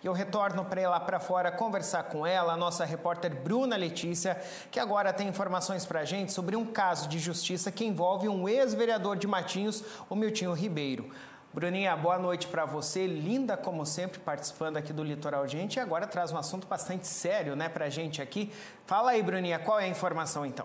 E eu retorno para ir lá para fora conversar com ela, a nossa repórter Bruna Letícia, que agora tem informações para a gente sobre um caso de justiça que envolve um ex-vereador de Matinhos, o Miltinho Ribeiro. Bruninha, boa noite para você, linda como sempre, participando aqui do Litoral Gente, e agora traz um assunto bastante sério, né, para a gente aqui. Fala aí, Bruninha, qual é a informação então?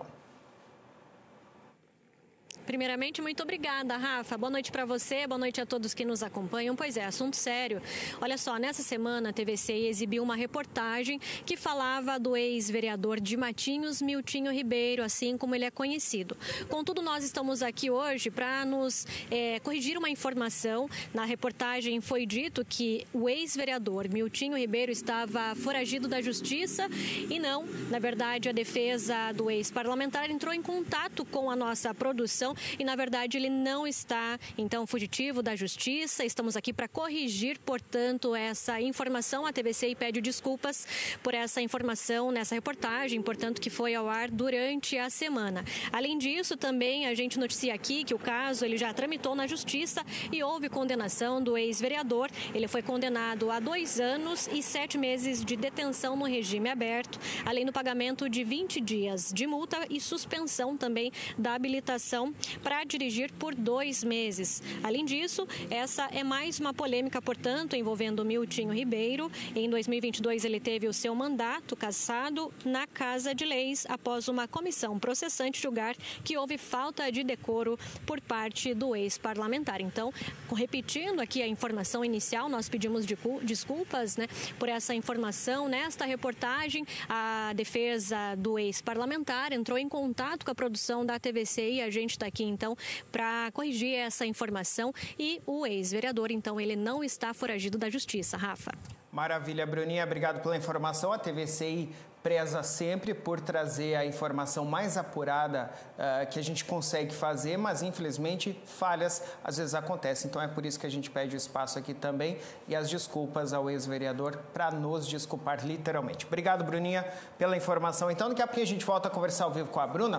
Primeiramente, muito obrigada, Rafa. Boa noite para você, boa noite a todos que nos acompanham. Pois é, assunto sério. Olha só, nessa semana a TVC exibiu uma reportagem que falava do ex-vereador de Matinhos, Miltinho Ribeiro, assim como ele é conhecido. Contudo, nós estamos aqui hoje para nos corrigir uma informação. Na reportagem foi dito que o ex-vereador Miltinho Ribeiro estava foragido da justiça e não. Na verdade, a defesa do ex-parlamentar entrou em contato com a nossa produção e, na verdade, ele não está, então, fugitivo da justiça. Estamos aqui para corrigir, portanto, essa informação. A TVC pede desculpas por essa informação nessa reportagem, portanto, que foi ao ar durante a semana. Além disso, também a gente noticia aqui que o caso ele já tramitou na justiça e houve condenação do ex-vereador. Ele foi condenado a 2 anos e 7 meses de detenção no regime aberto, além do pagamento de 20 dias de multa e suspensão também da habilitação para dirigir por 2 meses. Além disso, essa é mais uma polêmica, portanto, envolvendo Miltinho Ribeiro. Em 2022, ele teve o seu mandato cassado na Casa de Leis após uma comissão processante julgar que houve falta de decoro por parte do ex-parlamentar. Então, repetindo aqui a informação inicial, nós pedimos desculpas, né, por essa informação. Nesta reportagem, a defesa do ex-parlamentar entrou em contato com a produção da TVC e a gente está aqui, então, para corrigir essa informação. E o ex-vereador, então, ele não está foragido da justiça. Rafa. Maravilha, Bruninha. Obrigado pela informação. A TVCI preza sempre por trazer a informação mais apurada que a gente consegue fazer, mas, infelizmente, falhas às vezes acontecem. Então, é por isso que a gente pede o espaço aqui também e as desculpas ao ex-vereador para nos desculpar literalmente. Obrigado, Bruninha, pela informação. Então, daqui a pouco a gente volta a conversar ao vivo com a Bruna.